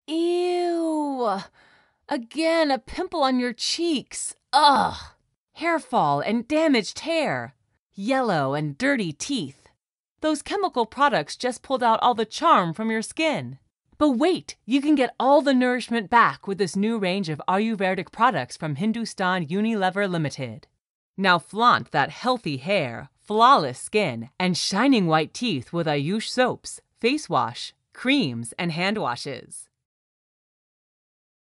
Ew! Again, a pimple on your cheeks. Ugh! Hair fall and damaged hair. Yellow and dirty teeth. Those chemical products just pulled out all the charm from your skin. But wait, you can get all the nourishment back with this new range of Ayurvedic products from Hindustan Unilever Limited. Now flaunt that healthy hair, flawless skin, and shining white teeth with Ayush soaps, face wash, creams, and hand washes.